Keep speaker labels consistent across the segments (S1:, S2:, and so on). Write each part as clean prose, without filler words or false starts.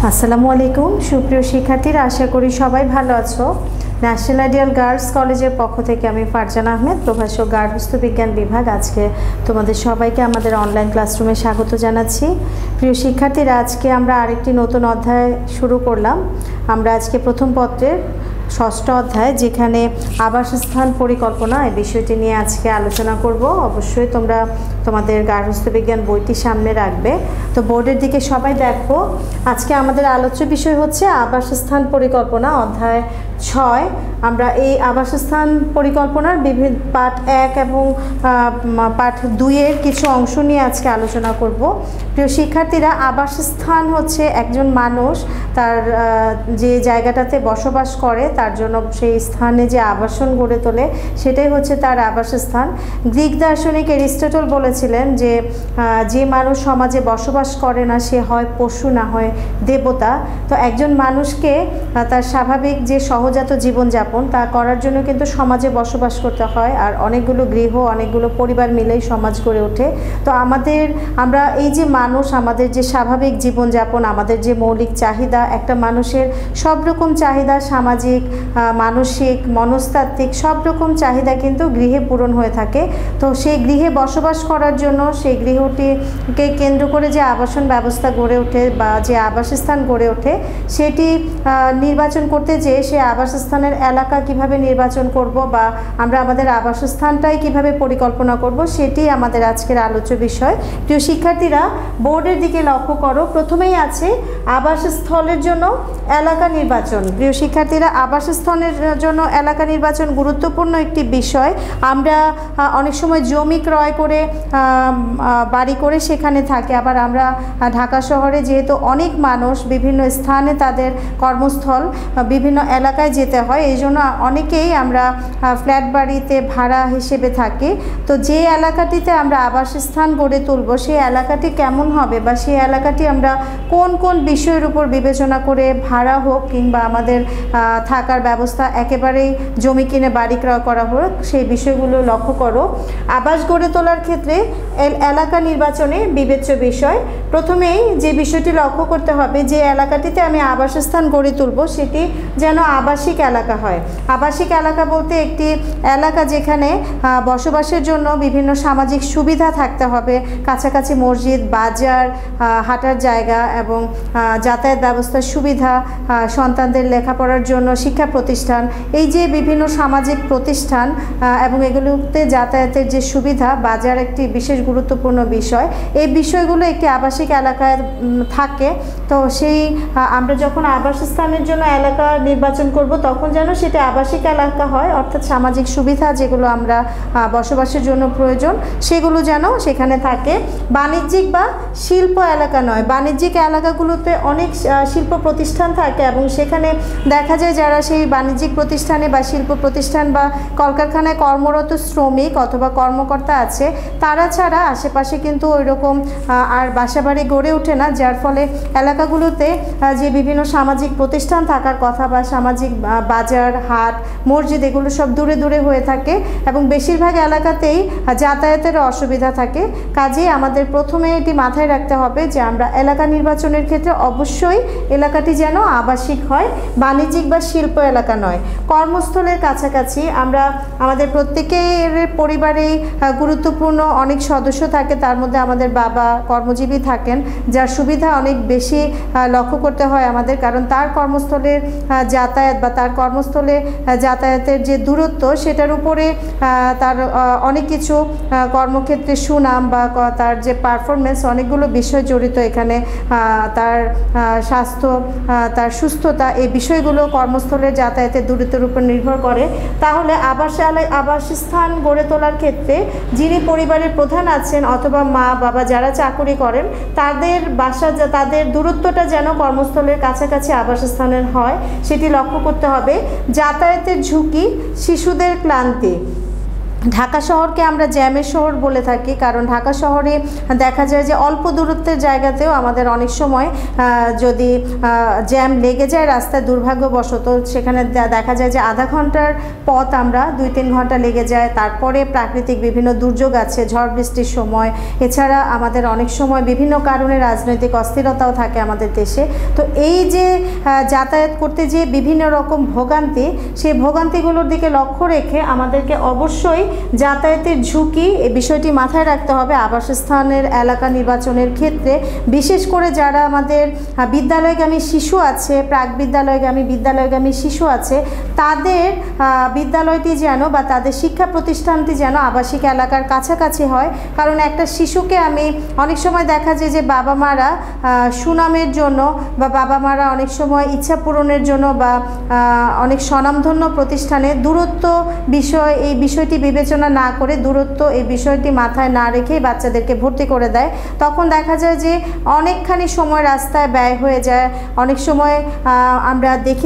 S1: আসসালামু আলাইকুম সুপ্রিয় শিক্ষার্থীরা, আশা করি সবাই ভালো আছো। ন্যাশনাল আইডিয়াল গার্লস কলেজের পক্ষ থেকে আমি ফারজানা আহমেদ, প্রভাষক গার্হস্থ্য বিজ্ঞান বিভাগ। আজকে তোমাদের সবাইকে আমাদের অনলাইন ক্লাসরুমে স্বাগত জানাচ্ছি। প্রিয় শিক্ষার্থীরা, আজকে আমরা আরেকটি নতুন অধ্যায় শুরু করলাম। আমরা আজকে প্রথম পত্রের ষষ্ঠ অধ্যায়, যেখানে আবাসস্থান পরিকল্পনা, এই বিষয়টি নিয়ে আজকে আলোচনা করব। অবশ্যই তোমরা তোমাদের গার্হস্থ্য বিজ্ঞান বইটি সামনে রাখবে। তো বোর্ডের দিকে সবাই দেখো। আজকে আমাদের আলোচ্য বিষয় হচ্ছে আবাসস্থান পরিকল্পনা, অধ্যায় 6। আমরা এই আবাসস্থান পরিকল্পনার বিভিন্ন পার্ট 1 এবং পার্ট 2-এর কিছু অংশ নিয়ে আজকে আলোচনা করব। প্রিয় শিক্ষার্থীরা, আবাসস্থান হচ্ছে একজন মানুষ তার যে জায়গাটাতে বসবাস করে তার জন্য সেই স্থানে যে আবাসন গড়ে তোলে, সেটাই হচ্ছে তার আবাসস্থান। গ্রিক দার্শনিক এরিস্টটল বলেছিলেন যে যে মানুষ সমাজে বসবাস করে না সে হয় পশু, না হয় দেবতা। তো একজন মানুষকে তার স্বাভাবিক যে সহজাত জীবনযাপন তা করার জন্য কিন্তু সমাজে বসবাস করতে হয়, আর অনেকগুলো গৃহ, অনেকগুলো পরিবার মিলেই সমাজ গড়ে ওঠে। তো আমরা এই যে মানুষ, আমাদের যে স্বাভাবিক জীবনযাপন, আমাদের যে মৌলিক চাহিদা, একটা মানুষের সব রকম চাহিদা, সামাজিক, মানসিক, মনস্তাত্ত্বিক সব রকম চাহিদা কিন্তু গৃহে পূরণ হয়ে থাকে। তো সেই গৃহে বসবাস করার জন্য সেই গৃহটিকে কেন্দ্র করে যে আবাসন ব্যবস্থা গড়ে ওঠে বা যে আবাসস্থান গড়ে ওঠে, সেটি নির্বাচন করতে যেয়ে সে আবাসস্থানের এলাকা কিভাবে নির্বাচন করব বা আমরা আমাদের আবাসস্থানটাই কিভাবে পরিকল্পনা করব, সেটি আমাদের আজকের আলোচ্য বিষয়। প্রিয় শিক্ষার্থীরা, বোর্ডের দিকে লক্ষ্য করো। প্রথমেই আছে আবাসস্থলের জন্য এলাকা নির্বাচন। প্রিয় শিক্ষার্থীরা, আবাসস্থলের জন্য এলাকা নির্বাচন গুরুত্বপূর্ণ একটি বিষয়। আমরা অনেক সময় জমি ক্রয় করে বাড়ি করে সেখানে থাকি, আবার আমরা ঢাকা শহরে যেহেতু অনেক মানুষ বিভিন্ন স্থানে তাদের কর্মস্থল বিভিন্ন এলাকায় যেতে হয়, এই জন্য অনেকেই আমরা ফ্ল্যাট বাড়িতে ভাড়া হিসেবে থাকি। তো যে এলাকাটিতে আমরা আবাসস্থান গড়ে তুলব, সেই এলাকাটি কেমন হবে বা সেই এলাকাটি আমরা কোন কোন বিষয়ের উপর বিবেচনা করে, ভাড়া হোক কিংবা আমাদের থাকার ব্যবস্থা, একেবারেই জমি কিনে বাড়ি ক্রয় করা হোক, সেই বিষয়গুলো লক্ষ্য করো। আবাস গড়ে তোলার ক্ষেত্রে এলাকা নির্বাচনে বিবেচ্য বিষয়। প্রথমেই যে বিষয়টি লক্ষ্য করতে হবে, যে এলাকাটিতে আমি আবাসস্থান গড়ে তুলব সেটি যেন আবাসিক এলাকা হয়। আবাসিক এলাকা বলতে একটি এলাকা যেখানে বসবাসের জন্য বিভিন্ন সামাজিক সুবিধা থাকতে হবে, কাছাকাছি মসজিদ, বাজার, হাঁটার জায়গা এবং যাতায়াত ব্যবস্থার সুবিধা, সন্তানদের লেখাপড়ার জন্য শিক্ষা প্রতিষ্ঠান, এই যে বিভিন্ন সামাজিক প্রতিষ্ঠান এবং এগুলোতে যাতায়াতের যে সুবিধা, বাজার একটি বিশেষ গুরুত্বপূর্ণ বিষয়। এই বিষয়গুলো একটি আবাসিক এলাকায় থাকে। তো সেই আমরা যখন আবাসস্থানের জন্য এলাকা নির্বাচন করব, তখন যেন সেটা আবাসিক এলাকা হয়, অর্থাৎ সামাজিক সুবিধা যেগুলো আমরা বসবাসের জন্য প্রয়োজন সেগুলো যেন সেখানে থাকে। বাণিজ্যিক বা শিল্প এলাকা নয়। বাণিজ্যিক এলাকাগুলোতে অনেক শিল্প প্রতিষ্ঠান থাকে এবং সেখানে দেখা যায় যারা সেই বাণিজ্যিক প্রতিষ্ঠানে বা শিল্প প্রতিষ্ঠান বা কলকারখানায় কর্মরত শ্রমিক অথবা কর্মকর্তা আছে, তারা ছাড়া আশেপাশে কিন্তু ওই রকম আর বাসাবাড়ি গড়ে ওঠে না, যার ফলে এলাকাগুলোতে যে বিভিন্ন সামাজিক প্রতিষ্ঠান থাকার কথা বা সামাজিক বাজার, হাট, মসজিদ, এগুলো সব দূরে দূরে হয়ে থাকে এবং বেশিরভাগ এলাকাতেই যাতায়াতের অসুবিধা থাকে। কাজেই আমাদের প্রথমে এটি মাথায় রাখতে হবে যে আমরা এলাকা নির্বাচনের ক্ষেত্রে অবশ্যই এলাকাটি যেন আবাসিক হয়, বাণিজ্যিক বা শিল্প এলাকা নয়। কর্মস্থলের কাছাকাছি আমরা আমাদের প্রত্যেকের পরিবারেই গুরুত্বপূর্ণ অনেক সদস্য থাকে, তার মধ্যে আমাদের বাবা কর্মজীবী থাকেন, যার সুবিধা অনেক বেশি লক্ষ্য করতে হয় আমাদের, কারণ তার কর্মস্থলের যাতায়াত বা তার কর্মস্থলে যাতায়াতের যে দূরত্ব, সেটার উপরে তার অনেক কিছু কর্মক্ষেত্রে সুনাম বা তার যে পারফরমেন্স, অনেকগুলো বিষয় জড়িত এখানে। তার স্বাস্থ্য, তার সুস্থতা, এই বিষয়গুলো কর্মস্থলের যাতায়াতের দূরত্বের উপর নির্ভর করে। তাহলে আবাসস্থান গড়ে তোলার ক্ষেত্রে যিনি পরিবারের প্রধান আছেন অথবা মা বাবা যারা চাকরি করেন, তাদের তাদের দূরত্বটা যেন কর্মস্থলের কাছাকাছি আবাসস্থানের হয়, সেটি লক্ষ্য করতে হবে। যাতায়াতের ঝুঁকি, শিশুদের ক্লান্তি, ঢাকা শহরকে আমরা জ্যামের শহর বলে থাকি, কারণ ঢাকা শহরে দেখা যায় যে অল্প দূরত্বের জায়গাতেও আমাদের অনেক সময় যদি জ্যাম লেগে যায় রাস্তায় দুর্ভাগ্যবশত, সেখানে দেখা যায় যে আধা ঘন্টার পথ আমরা 2-3 ঘন্টা লেগে যায়। তারপরে প্রাকৃতিক বিভিন্ন দুর্যোগ আছে, ঝড় বৃষ্টির সময়, এছাড়া আমাদের অনেক সময় বিভিন্ন কারণে রাজনৈতিক অস্থিরতাও থাকে আমাদের দেশে। তো এই যে যাতায়াত করতে যে বিভিন্ন রকম ভোগান্তি, সেই ভোগান্তিগুলোর দিকে লক্ষ্য রেখে আমাদেরকে অবশ্যই যাতায়াতের ঝুঁকি এই বিষয়টি মাথায় রাখতে হবে আবাসস্থানের এলাকা নির্বাচনের ক্ষেত্রে। বিশেষ করে যারা আমাদের বিদ্যালয়গামী শিশু আছে, প্রাক বিদ্যালয়গামী শিশু আছে, তাদের বিদ্যালয়টি যেন বা তাদের শিক্ষা প্রতিষ্ঠানটি যেন আবাসিক এলাকার কাছাকাছি হয়। কারণ একটা শিশুকে আমি অনেক সময় দেখা যায় যে বাবা মারা সুনামের জন্য বা বাবা মারা অনেক সময় ইচ্ছা পূরণের জন্য বা অনেক স্বনামধন্য প্রতিষ্ঠানে দূরত্ব এই বিষয়টি বিবেচনা না করে, দূরত্ব এই বিষয়টি মাথায় না রেখেই বাচ্চাদেরকে ভর্তি করে দেয়। তখন দেখা যায় যে অনেকখানি সময় রাস্তায় ব্যয় হয়ে যায়। অনেক সময় আমরা দেখি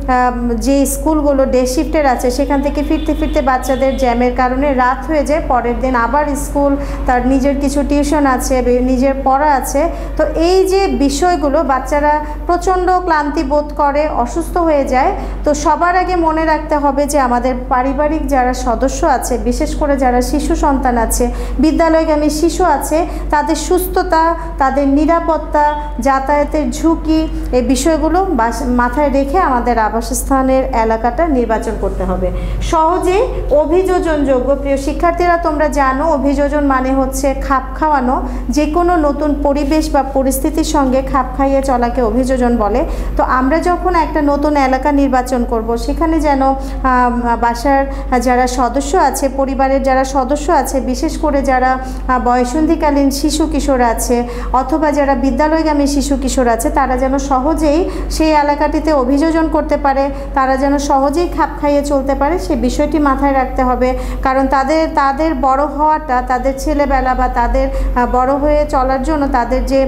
S1: যে স্কুলগুলো ডে শিফটের আছে, সেখান থেকে ফিরতে ফিরতে বাচ্চাদের জ্যামের কারণে রাত হয়ে যায়। পরের দিন আবার স্কুল, তার নিজের কিছু টিউশন আছে, নিজের পড়া আছে। তো এই যে বিষয়গুলো, বাচ্চারা প্রচণ্ড ক্লান্তি বোধ করে, অসুস্থ হয়ে যায়। তো সবার আগে মনে রাখতে হবে যে আমাদের পারিবারিক যারা সদস্য আছে, বিশেষ করে যারা শিশু সন্তান আছে, বিদ্যালয়গামী শিশু আছে, তাদের সুস্থতা, তাদের নিরাপত্তা, যাতায়াতের ঝুঁকি, এই বিষয়গুলো মাথায় রেখে আমাদের আবাসস্থানের এলাকাটা নির্বাচন করতে হবে। সহজে অভিযোজনযোগ্য, প্রিয় শিক্ষার্থীরা তোমরা জানো অভিযোজন মানে হচ্ছে খাপ খাওয়ানো, যে কোনো নতুন পরিবেশ বা পরিস্থিতির সঙ্গে খাপ খাইয়ে চলাকে অভিযোজন বলে। তো আমরা যখন একটা নতুন এলাকা নির্বাচন করব, সেখানে যেন বাসার যারা সদস্য আছে, পরিবারের যারা সদস্য আছে, বিশেষ করে যারা বয়ঃসন্ধিকালীন শিশু কিশোর আছে অথবা যারা বিদ্যালয়গামী শিশু কিশোর আছে, তারা যেন সহজেই সেই এলাকাটিতে অভিযোজন করতে পারে, তারা যেন সহজেই খাপ খাইয়ে চলতে পারে, সে বিষয়টি মাথায় রাখতে হবে। কারণ তাদের বড় হওয়াটা, তাদের ছেলেবেলা বা তাদের বড় হয়ে চলার জন্য তাদের যে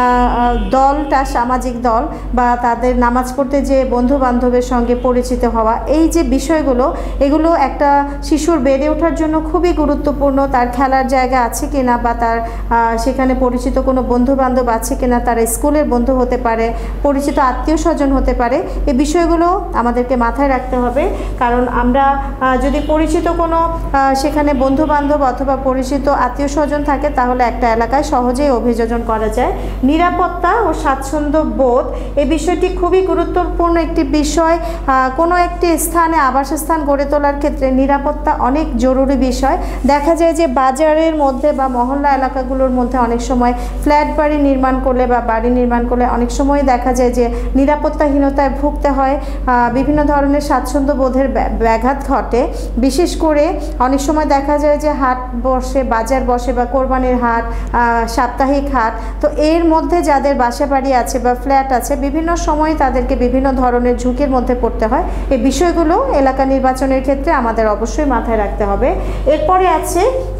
S1: দলটা, সামাজিক দল বা তাদের নামাজ পড়তে যে বন্ধু বান্ধবের সঙ্গে পরিচিত হওয়া, এই যে বিষয়গুলো, এগুলো একটা শিশুর বেড়ে ওঠার জন্য খুবই গুরুত্বপূর্ণ। তার খেলার জায়গা আছে কিনা বা তার সেখানে পরিচিত কোনো বন্ধু বান্ধব আছে কিনা, তারা স্কুলের বন্ধু হতে পারে, পরিচিত আত্মীয় স্বজন হতে পারে, এই বিষয়গুলো আমাদেরকে মাথায় রাখতে হবে। কারণ আমরা যদি পরিচিত কোনো সেখানে বন্ধু বান্ধব অথবা পরিচিত আত্মীয় স্বজন থাকে, তাহলে একটা এলাকায় সহজেই অভিযোজন করা যায়। নিরাপত্তা ও স্বাচ্ছন্দ্য বোধ, এই বিষয়টি খুবই গুরুত্বপূর্ণ একটি বিষয়। কোনো একটি স্থানে আবাসস্থান গড়ে তোলার ক্ষেত্রে নিরাপত্তা অনেক জরুরি বিষয়। দেখা যায় যে বাজারের মধ্যে বা মহল্লা এলাকাগুলোর মধ্যে অনেক সময় ফ্ল্যাট বাড়ি নির্মাণ করলে বা বাড়ি নির্মাণ করলে অনেক সময় দেখা যায় যে নিরাপত্তাহীনতায় ভুগতে হয়, বিভিন্ন ধরনের স্বাচ্ছন্দ্য বোধের ব্যাঘাত ঘটে। বিশেষ করে অনেক সময় দেখা যায় যে হাট বসে, বাজার বসে বা কোরবানির হাট, সাপ্তাহিক হাট। তো এর মধ্যে যাদের বাসা বাড়ি আছে বা ফ্ল্যাট আছে, বিভিন্ন সময় তাদেরকে বিভিন্ন ধরনের ঝুঁকির মধ্যে পড়তে হয়। এই বিষয়গুলো এলাকা নির্বাচনের ক্ষেত্রে আমাদের অবশ্যই মাথায় রাখতে হবে। এরপরে আছে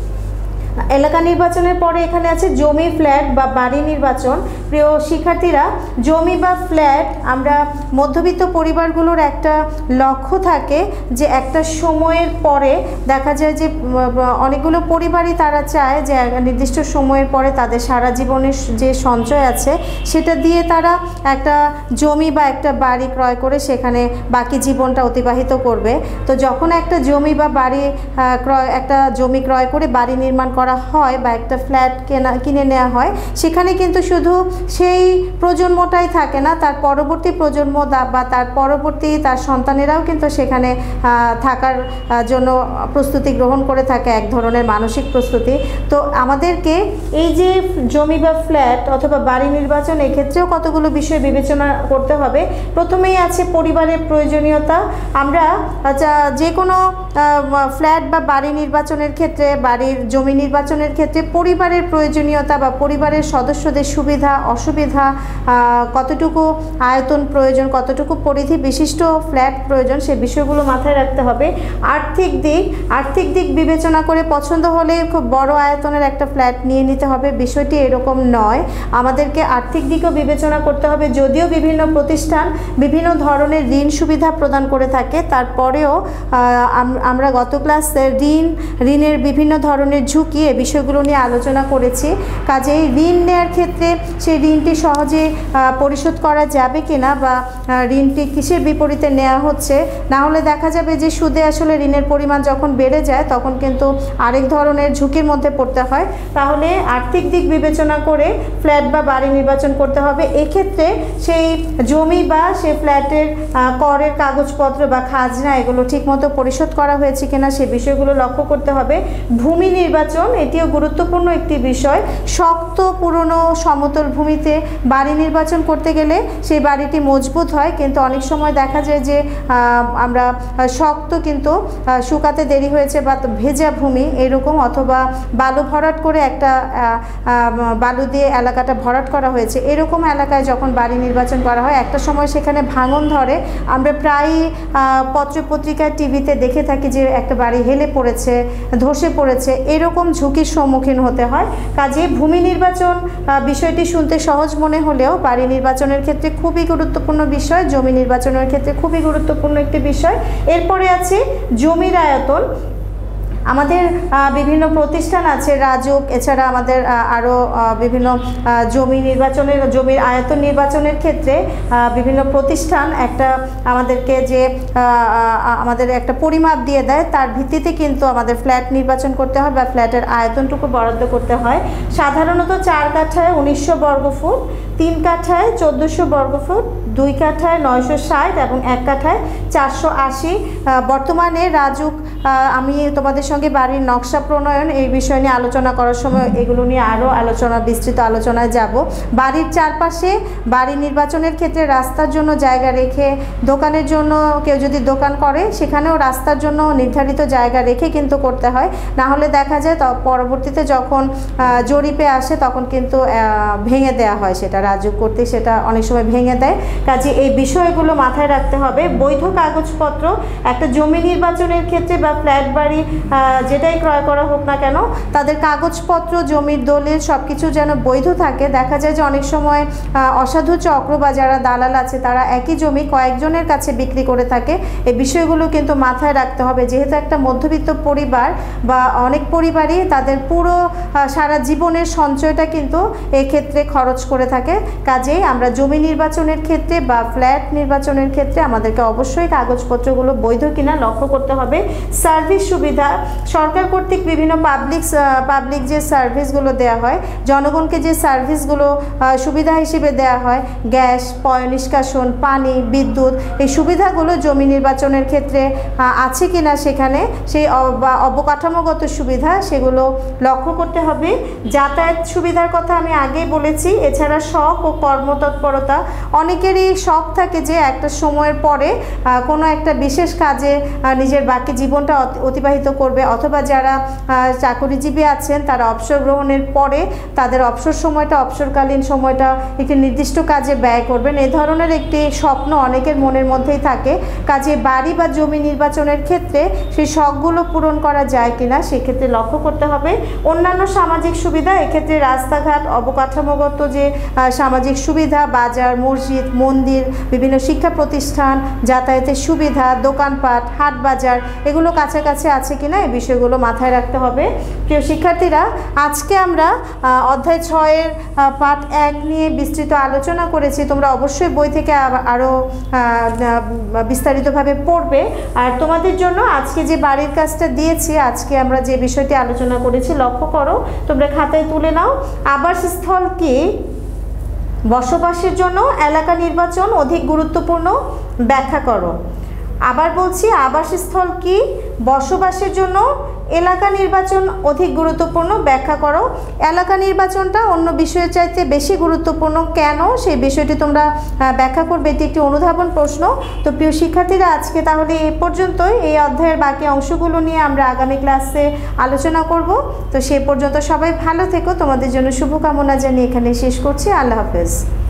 S1: এলাকা নির্বাচনের পরে এখানে আছে জমি, ফ্ল্যাট বা বাড়ি নির্বাচন। প্রিয় শিক্ষার্থীরা, জমি বা ফ্ল্যাট, আমরা মধ্যবিত্ত পরিবারগুলোর একটা লক্ষ্য থাকে যে একটা সময়ের পরে দেখা যায় যে অনেকগুলো পরিবারই তারা চায় যে নির্দিষ্ট সময়ের পরে তাদের সারা জীবনের যে সঞ্চয় আছে সেটা দিয়ে তারা একটা জমি বা একটা বাড়ি ক্রয় করে সেখানে বাকি জীবনটা অতিবাহিত করবে। তো যখন একটা জমি বা বাড়ি একটা জমি ক্রয় করে বাড়ি নির্মাণ করা হয় বা একটা ফ্ল্যাট কিনে নেওয়া হয়, সেখানে কিন্তু শুধু সেই প্রজন্মটাই থাকে না, তার পরবর্তী প্রজন্ম বা তার পরবর্তী তার সন্তানেরাও কিন্তু সেখানে থাকার জন্য প্রস্তুতি গ্রহণ করে থাকে, এক ধরনের মানসিক প্রস্তুতি। তো আমাদেরকে এই যে জমি বা ফ্ল্যাট অথবা বাড়ি নির্বাচন, এক্ষেত্রেও কতগুলো বিষয় বিবেচনা করতে হবে। প্রথমেই আছে পরিবারের প্রয়োজনীয়তা। আমরা যে কোনো ফ্ল্যাট বা বাড়ি নির্বাচনের ক্ষেত্রে, বাড়ির জমি নির্বাচনের ক্ষেত্রে পরিবারের প্রয়োজনীয়তা বা পরিবারের সদস্যদের সুবিধা অসুবিধা, কতটুকু আয়তন প্রয়োজন, কতটুকু পরিধি বিশিষ্ট ফ্ল্যাট প্রয়োজন, সে বিষয়গুলো মাথায় রাখতে হবে। আর্থিক দিক বিবেচনা করে পছন্দ হলে খুব বড় আয়তনের একটা ফ্ল্যাট নিয়ে নিতে হবে, বিষয়টি এরকম নয়। আমাদেরকে আর্থিক দিকও বিবেচনা করতে হবে। যদিও বিভিন্ন প্রতিষ্ঠান বিভিন্ন ধরনের ঋণ সুবিধা প্রদান করে থাকে, তারপরেও আমরা গত ক্লাসে ঋণের বিভিন্ন ধরনের ঝুঁকি এ বিষয়গুলো নিয়ে আলোচনা করেছি। কাজেই ঋণ নেওয়ার ক্ষেত্রে সেই ঋণটি সহজে পরিশোধ করা যাবে কিনা বা ঋণটি কিসের বিপরীতে নেওয়া হচ্ছে, না হলে দেখা যাবে যে সুদে আসলে ঋণের পরিমাণ যখন বেড়ে যায় তখন কিন্তু আরেক ধরনের ঝুঁকির মধ্যে পড়তে হয়। তাহলে আর্থিক দিক বিবেচনা করে ফ্ল্যাট বা বাড়ি নির্বাচন করতে হবে। এক্ষেত্রে সেই জমি বা সেই ফ্ল্যাটের করের কাগজপত্র বা খাজনা এগুলো ঠিকমতো পরিশোধ করা হয়েছে কিনা সে বিষয়গুলো লক্ষ্য করতে হবে। ভূমি নির্বাচন এটিও গুরুত্বপূর্ণ একটি বিষয়। শক্ত পুরনো সমতল ভূমিতে বাড়ি নির্বাচন করতে গেলে সেই বাড়িটি মজবুত হয়, কিন্তু অনেক সময় দেখা যায় যে আমরা শক্ত কিন্তু শুকাতে দেরি হয়েছে বা ভেজা ভূমি এরকম, অথবা বালু ভরাট করে একটা বালু দিয়ে এলাকাটা ভরাট করা হয়েছে, এরকম এলাকায় যখন বাড়ি নির্বাচন করা হয় একটা সময় সেখানে ভাঙন ধরে। আমরা প্রায়ই পত্রপত্রিকায় টিভিতে দেখে থাকি যে একটা বাড়ি হেলে পড়েছে, ধসে পড়েছে, এরকম ঝুঁকির সম্মুখীন হতে হয়। কাজে ভূমি নির্বাচন বিষয়টি শুনতে সহজ মনে হলেও বাড়ি নির্বাচনের ক্ষেত্রে খুবই গুরুত্বপূর্ণ বিষয়, জমি নির্বাচনের ক্ষেত্রে খুবই গুরুত্বপূর্ণ একটি বিষয়। এরপরে আছে জমির আয়তন। আমাদের বিভিন্ন প্রতিষ্ঠান আছে, রাজুক, এছাড়া আমাদের আরও বিভিন্ন জমির আয়তন নির্বাচনের ক্ষেত্রে বিভিন্ন প্রতিষ্ঠান আমাদেরকে আমাদের একটা পরিমাপ দিয়ে দেয়, তার ভিত্তিতে কিন্তু আমাদের ফ্ল্যাট নির্বাচন করতে হয় বা ফ্ল্যাটের আয়তনটুকু বরাদ্দ করতে হয়। সাধারণত 4 কাঠায় 1900 বর্গফুট, 3 কাঠায় 1400 বর্গফুট, 2 কাঠায় 960 এবং 1 কাঠায় 480। বর্তমানে রাজুক, আমি তোমাদের সঙ্গে বাড়ির নকশা প্রণয়ন এই বিষয় নিয়ে আলোচনা করার সময় এগুলো নিয়ে আরও বিস্তৃত আলোচনায় যাব। বাড়ির চারপাশে বাড়ি নির্বাচনের ক্ষেত্রে রাস্তার জন্য জায়গা রেখে, দোকানের জন্য কেউ যদি দোকান করে সেখানেও রাস্তার জন্য নির্ধারিত জায়গা রেখে কিন্তু করতে হয়, না হলে দেখা যায় পরবর্তীতে যখন জরিপে আসে তখন কিন্তু ভেঙে দেওয়া হয়, সেটা রাজুক করতে সেটা অনেক সময় ভেঙে দেয়। কাজে এই বিষয়গুলো মাথায় রাখতে হবে। বৈধ কাগজপত্র একটা জমি নির্বাচনের ক্ষেত্রে বা ফ্ল্যাট বাড়ি যেটাই ক্রয় করা হোক না কেন, তাদের কাগজপত্র, জমির দলিল সব কিছু যেন বৈধ থাকে। দেখা যায় যে অনেক সময় অসাধু চক্র বা যারা দালাল আছে তারা একই জমি কয়েকজনের কাছে বিক্রি করে থাকে। এই বিষয়গুলো কিন্তু মাথায় রাখতে হবে, যেহেতু একটা মধ্যবিত্ত পরিবার বা অনেক পরিবারই তাদের পুরো সারা জীবনের সঞ্চয়টা কিন্তু এক্ষেত্রে খরচ করে থাকে। কাজেই আমরা জমি নির্বাচনের ক্ষেত্রে বা ফ্ল্যাট নির্বাচনের ক্ষেত্রে আমাদেরকে অবশ্যই কাগজপত্রগুলো বৈধ কিনা লক্ষ্য করতে হবে। সার্ভিস সুবিধা, সরকার কর্তৃক বিভিন্ন পাবলিক যে সার্ভিসগুলো দেওয়া হয়, জনগণকে যে সার্ভিসগুলো সুবিধা হিসেবে দেওয়া হয়, গ্যাস, পয়ঃনিষ্কাশন, পানি, বিদ্যুৎ, এই সুবিধাগুলো জমি নির্বাচনের ক্ষেত্রে আছে কিনা সেখানে সেই অবকাঠামোগত সুবিধা সেগুলো লক্ষ্য করতে হবে। যাতায়াত সুবিধার কথা আমি আগেই বলেছি। এছাড়া শখ ও কর্মতৎপরতা, অনেকেরই শখ থাকে যে একটা সময়ের পরে কোনো একটা বিশেষ কাজে নিজের বাকি জীবনটা অতিবাহিত করবে, অথবা যারা চাকরিজীবী আছেন তারা অবসর গ্রহণের পরে তাদের অবসরকালীন সময়টা একটি নির্দিষ্ট কাজে ব্যয় করবেন, এই ধরনের একটি স্বপ্ন অনেকের মনের মধ্যেই থাকে। কাজে বাড়ি বা জমি নির্বাচনের ক্ষেত্রে সেই শখগুলো পূরণ করা যায় কিনা সেক্ষেত্রে লক্ষ্য করতে হবে। অন্যান্য সামাজিক সুবিধা, এক্ষেত্রে রাস্তাঘাট, অবকাঠামোগত যে সামাজিক সুবিধা, বাজার, মসজিদ, মন্দির, বিভিন্ন শিক্ষা প্রতিষ্ঠান, যাতায়াতের সুবিধা, দোকানপাট, হাট বাজার, এগুলো কাছাকাছি আছে কিনা এই বিষয়গুলো মাথায় রাখতে হবে। প্রিয় শিক্ষার্থীরা, আজকে আমরা অধ্যায় 6-এর পাঠ 1 নিয়ে বিস্তৃত আলোচনা করেছি। তোমরা অবশ্যই বই থেকে আরও বিস্তারিতভাবে পড়বে। আর তোমাদের জন্য আজকে যে বাড়ির কাজটা দিয়েছি, আজকে আমরা যে বিষয়টি আলোচনা করেছি লক্ষ্য করো, তোমরা খাতায় তুলে নাও। আবাসস্থল কি? বসবাসের জন্য এলাকা নির্বাচন অধিক গুরুত্বপূর্ণ, ব্যাখ্যা করো। আবার বলছি, আবাসস্থল কি? বসবাসের জন্য এলাকা নির্বাচন অধিক গুরুত্বপূর্ণ, ব্যাখ্যা করো। এলাকা নির্বাচনটা অন্য বিষয়ের চাইতে বেশি গুরুত্বপূর্ণ কেন, সেই বিষয়টি তোমরা ব্যাখ্যা করবে। এটি একটি অনুধাবন প্রশ্ন। তো প্রিয় শিক্ষার্থীরা, আজকে তাহলে এই পর্যন্তই। এই অধ্যায়ের বাকি অংশগুলো নিয়ে আমরা আগামী ক্লাসে আলোচনা করব। তো সেই পর্যন্ত সবাই ভালো থেকো। তোমাদের জন্য শুভকামনা জানিয়ে এখানে শেষ করছি। আল্লাহ হাফেজ।